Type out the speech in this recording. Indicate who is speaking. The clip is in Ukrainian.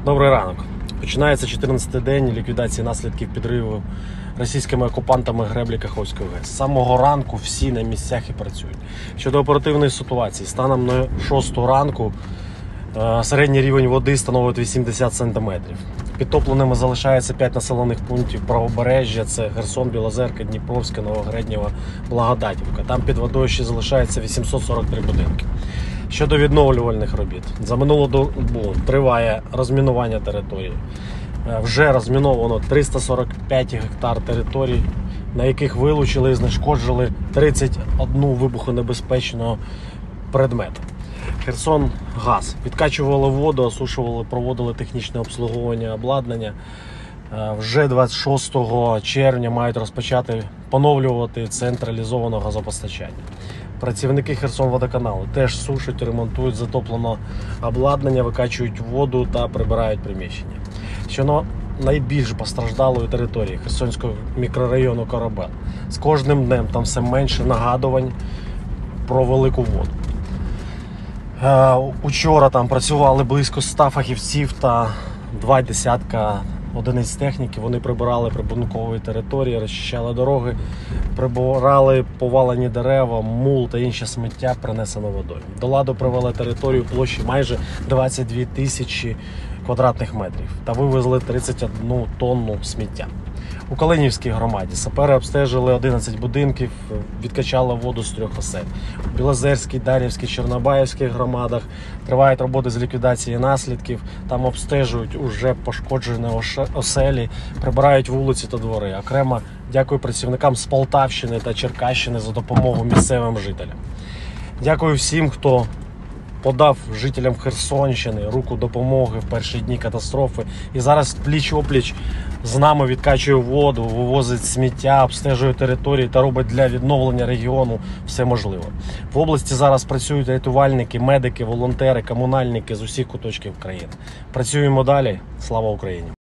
Speaker 1: Добрий ранок. Починається 14-й день ліквідації наслідків підриву російськими окупантами греблі Каховської ГЕС. З самого ранку всі на місцях і працюють. Щодо оперативної ситуації, станом на 6 ранку середній рівень води становить 80 см. Підтопленими залишається 5 населених пунктів правобережжя – це Херсон, Білозерка, Дніпровська, Новогреднєва, Благодатівка. Там під водою ще залишається 843 будинки. Щодо відновлювальних робіт, за минулу добу триває розмінування території. Вже розміновано 345 гектар територій, на яких вилучили і знешкоджили 31 вибухонебезпечного предмета. Херсонгаз підкачували воду, осушували, проводили технічне обслуговування обладнання. Вже 26 червня мають розпочати поновлювати централізоване газопостачання. Працівники Херсонводоканалу теж сушать, ремонтують затоплене обладнання, викачують воду та прибирають приміщення. Що найбільш постраждалої території Херсонського мікрорайону Корабель. З кожним днем там все менше нагадувань про велику воду. Учора там працювали близько 100 фахівців та 2 десятка одиниць техніки. Вони прибирали прибудинкові території, розчищали дороги, прибирали повалені дерева, мул та інше сміття, принесене водою. До ладу привели територію площі майже 22 тисячі квадратних метрів та вивезли 31 тонну сміття. У Калинівській громаді сапери обстежили 11 будинків, відкачали воду з 3 осель. У Білозерській, Дар'ївській, Чорнобаївській громадах тривають роботи з ліквідації наслідків. Там обстежують уже пошкоджені оселі, прибирають вулиці та двори. Окремо дякую працівникам з Полтавщини та Черкащини за допомогу місцевим жителям. Дякую всім, хто подав жителям Херсонщини руку допомоги в перші дні катастрофи. І зараз пліч-опліч з нами відкачує воду, вивозить сміття, обстежує території та робить для відновлення регіону все можливе. В області зараз працюють рятувальники, медики, волонтери, комунальники з усіх куточків країни. Працюємо далі. Слава Україні!